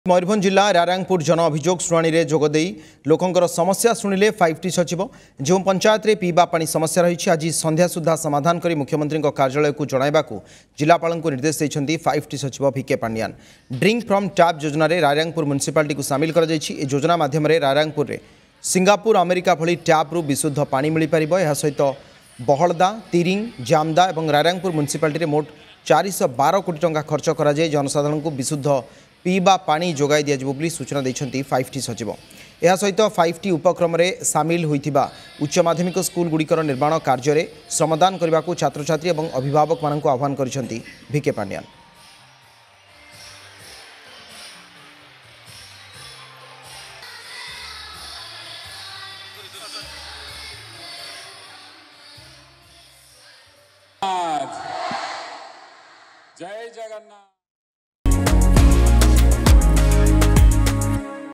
मयूरभंज जिला रायरंगपुर जन अभियोग शुणाणी में जोगदे लोकंर समस्या शुणिले 5T सचिव जो पंचायत में पीवा पानी समस्या रही आज संध्या सुधा समाधान कर मुख्यमंत्री कार्यालय को जणाइबा जिलापाल को निर्देश देते 5T सचिव V K Pandian. Drink from tap योजना रायरंगपुर म्युनिसिपालिटी को सामिल कर योजना माध्यम सिंगापुर में सिंगापुर अमेरिका भली टैप्रु विशुद्ध पानी मिल पार। यह सहित बहलदा तिरिंग जामदा और रायरंगपुर म्युनिसिपालिटी मोट 412 कोटी टंका खर्च कर जनसाधारण को विशुद्ध पीवा पानी जोगाई दिया सूचना देते 5T सचिव। यह सहित 5T उपक्रम सामिल होइथिबा उच्च माध्यमिक स्कूल गुड़िकर निर्माण कार्य श्रमदान करने को छात्र छात्री और अभिभावक मान आह्वान कर भिके पांडियान।